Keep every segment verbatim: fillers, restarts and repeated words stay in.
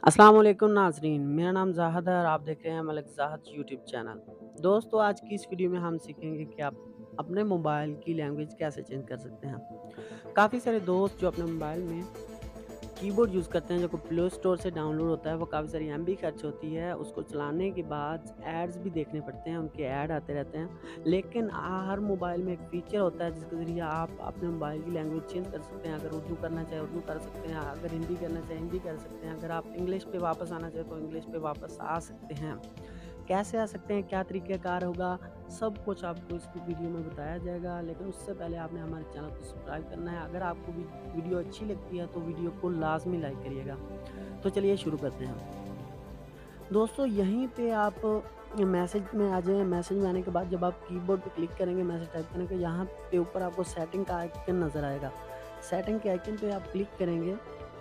अस्सलाम वालेकुम नाज़रीन, मेरा नाम ज़ाहद है और आप देख रहे हैं मलिक ज़ाहद यूट्यूब चैनल। दोस्तों, आज की इस वीडियो में हम सीखेंगे कि आप अपने मोबाइल की लैंग्वेज कैसे चेंज कर सकते हैं। काफ़ी सारे दोस्त जो अपने मोबाइल में कीबोर्ड यूज़ करते हैं, जो कि प्ले स्टोर से डाउनलोड होता है, वो काफ़ी सारी एमबी खर्च होती है। उसको चलाने के बाद एड्स भी देखने पड़ते हैं, उनके ऐड आते रहते हैं। लेकिन आ, हर मोबाइल में एक फ़ीचर होता है जिसके ज़रिए आप अपने मोबाइल की लैंग्वेज चेंज कर सकते हैं। अगर उर्दू करना चाहें उर्दू कर सकते हैं, अगर हिंदी करना चाहें हिंदी कर सकते हैं, अगर आप इंग्लिश पे वापस आना चाहें तो इंग्लिश पे वापस आ सकते हैं। कैसे आ सकते हैं, क्या तरीक़ेकार होगा, सब कुछ आपको इस वीडियो में बताया जाएगा। लेकिन उससे पहले आपने हमारे चैनल को सब्सक्राइब करना है। अगर आपको वी वीडियो अच्छी लगती है तो वीडियो को लाज़मी लाइक करिएगा। तो चलिए शुरू करते हैं। दोस्तों, यहीं पे आप मैसेज में आ जाएँ। मैसेज में आने के बाद जब आप कीबोर्ड पे क्लिक करेंगे, मैसेज टाइप करेंगे, यहाँ पे ऊपर आपको सेटिंग का आइकन नज़र आएगा। सेटिंग के आइकन पे आप क्लिक करेंगे।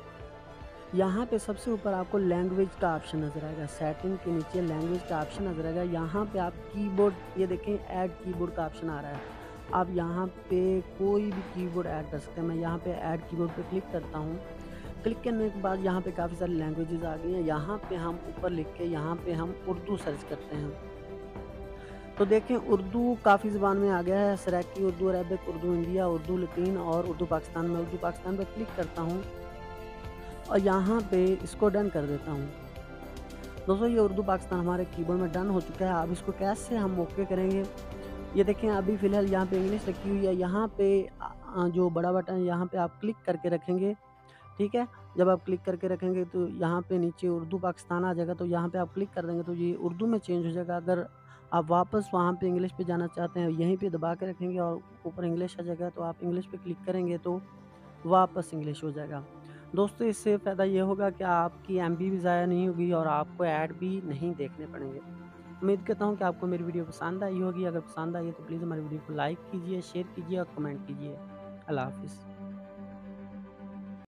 यहाँ पे सबसे ऊपर आपको लैंग्वेज का ऑप्शन नज़र आएगा। सेटिंग के नीचे लैंग्वेज का ऑप्शन नज़र आएगा। यहाँ पे आप कीबोर्ड, ये देखें ऐड कीबोर्ड का ऑप्शन आ रहा है। आप यहाँ पे कोई भी कीबोर्ड ऐड कर सकते हैं। मैं यहाँ पे ऐड कीबोर्ड पे क्लिक करता हूँ। क्लिक करने के बाद यहाँ पे काफ़ी सारी लैंग्वेजेज़ आ गई हैं। यहाँ पे हम ऊपर लिख के यहाँ पे हम उर्दू सर्च करते हैं। तो देखें, उर्दू काफ़ी ज़ुबान में आ गया है। Saraiki Urdu, Arabic Urdu, India Urdu, Latin और उर्दू पाकिस्तान में। उर्दू पाकिस्तान पे क्लिक करता हूँ और यहाँ पे इसको डन कर देता हूँ। दोस्तों, ये उर्दू पाकिस्तान हमारे कीबोर्ड में डन हो चुका है। अब इसको कैसे हम ओके करेंगे, ये देखें। अभी फ़िलहाल यहाँ पे इंग्लिश रखी हुई है। यहाँ पे अ अ, जो बड़ा बटन है, यहाँ पे आप क्लिक करके रखेंगे, ठीक है? जब आप क्लिक करके रखेंगे तो यहाँ पे नीचे उर्दू पाकिस्तान आ जाएगा। तो यहाँ पे आप क्लिक कर देंगे तो ये उर्दू में चेंज हो जाएगा। अगर आप वापस वहाँ पे इंग्लिश पे जाना चाहते हैं, यहीं पे दबा के रखेंगे और ऊपर इंग्लिश आ जाएगा। तो आप इंग्लिश पे क्लिक करेंगे तो वापस इंग्लिश हो जाएगा। दोस्तों, इससे फ़ायदा ये होगा कि आपकी एमबी भी ज़ाया नहीं होगी और आपको ऐड भी नहीं देखने पड़ेंगे। उम्मीद करता हूँ कि आपको मेरी वीडियो पसंद आई होगी। अगर पसंद आई है तो प्लीज़ हमारी वीडियो को लाइक कीजिए, शेयर कीजिए और कमेंट कीजिए। अल्लाह हाफ़िज़।